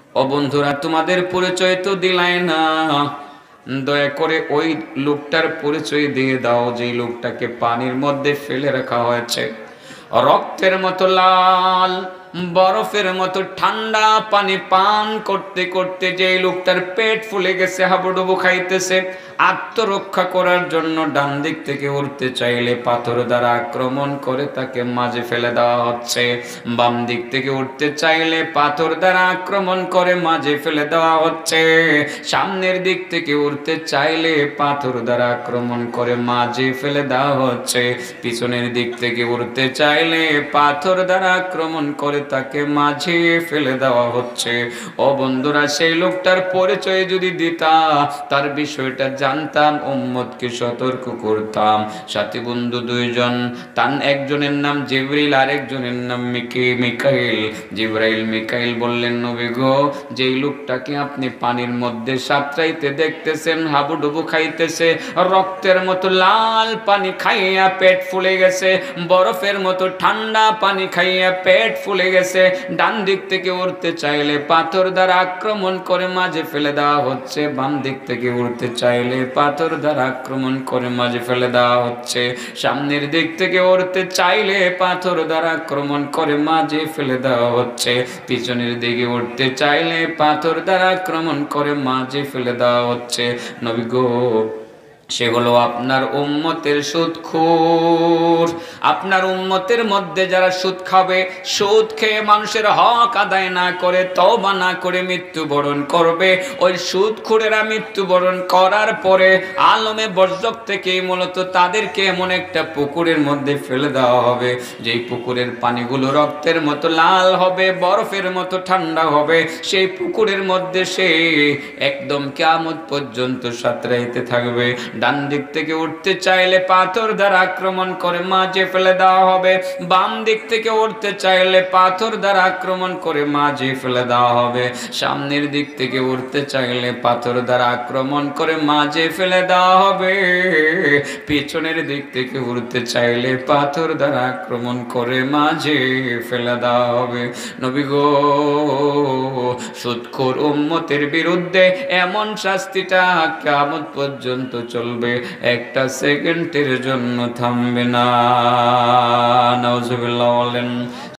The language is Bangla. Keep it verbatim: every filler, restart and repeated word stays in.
ও বন্ধুরা, তোমাদের পরিচয় তো দিলাই না, দয়া করে ওই লোকটার পরিচয় দিয়ে দাও যে লোকটাকে পানির মধ্যে ফেলে রাখা হয়েছে। রক্তের মতো লাল, বরফের মতো ঠান্ডা পানি পান করতে করতে যে লোকটার পেট ফুলে গেছে, হাবুডুবু খাইতেছে। আত্মরক্ষা করার জন্য ডান দিক থেকে উঠতে চাইলে পাথর দ্বারা আক্রমণ করে তাকে মাঝে ফেলে দেওয়া হচ্ছে। বাম দিক থেকে উঠতে চাইলে পাথর দ্বারা আক্রমণ করে মাঝে ফেলে দেওয়া হচ্ছে। সামনের দিক থেকে উঠতে চাইলে পাথর দ্বারা আক্রমণ করে মাঝে ফেলে দেওয়া হচ্ছে। পিছনের দিক থেকে উঠতে চাইলে পাথর দ্বারা আক্রমণ করে তাকে মাঝে ফেলে দেওয়া হচ্ছে। ও বন্ধুরা, সেই লোকটার পরিচয় যদি দিতা, তার বিষয়টা জানতাম, উম্মতকে সতর্ক করতাম। সাথী বন্ধু দুইজন, তার একজনের নাম জিবরিল, আরেকজনের নাম মিকি মিকাইল। জিবরাইল মিকাইল বললেন, নবী গো, যেই লোকটাকে আপনি পানির মধ্যে সাঁতরাইতে দেখতেছেন, হাবুডুবু খাইতেছে, রক্তের মতো লাল পানি খাইয়া পেট ফুলে গেছে, বরফের মতো ঠান্ডা পানি খাইয়া পেট ফুলে গেছে, ডান দিক থেকে উঠতে চাইলে পাথর দ্বারা আক্রমণ করে মাঝে ফেলে দেওয়া হচ্ছে, বাম দিক থেকে উঠতে চাইলে পাথর দ্বারা আক্রমণ করে মাঝে ফেলে দেওয়া হচ্ছে, সামনের দিক থেকে উঠতে চাইলে পাথর দ্বারা আক্রমণ করে মাঝে ফেলে দেওয়া হচ্ছে, পিছনের দিকে উঠতে চাইলে পাথর দ্বারা আক্রমণ করে মাঝে ফেলে দেওয়া হচ্ছে। নবী গো, সেগুলো আপনার উম্মতের সুদখোর। আপনার উম্মতের মধ্যে যারা সুদ খাবে, সুদ খেয়ে মানুষের হক আদায় না করে, তওবা না করে মৃত্যুবরণ করবে, ওই সুদখোরেরা মৃত্যুবরণ করার পরে আলমে বরজখ থেকে মূলত তাদেরকে এমন একটা পুকুরের মধ্যে ফেলে দেওয়া হবে, যেই পুকুরের পানিগুলো রক্তের মতো লাল হবে, বরফের মতো ঠান্ডা হবে। সেই পুকুরের মধ্যে সে একদম কিয়ামত পর্যন্ত সাঁতরাইতে থাকবে। ডান দিক থেকে উঠতে চাইলে পাথর দ্বারা আক্রমণ করে মাঝে ফেলে দেওয়া হবে, বাম দিক থেকে উঠতে চাইলে পাথর দ্বারা আক্রমণ করে মাঝে ফেলে দেওয়া হবে, সামনের দিক থেকে উঠতে চাইলে পাথর দ্বারা আক্রমণ করে মাঝে ফেলে দেওয়া হবে, পিছনের দিক থেকে উঠতে চাইলে পাথর দ্বারা আক্রমণ করে মাঝে ফেলে দেওয়া হবে। নবী গো, সুদখোর উম্মতের বিরুদ্ধে এমন শাস্তিটা কিয়ামত পর্যন্ত চলবে, একটা সেকেন্ডের জন্য থামবে না। নাউজুবিল্লাহ বলেন।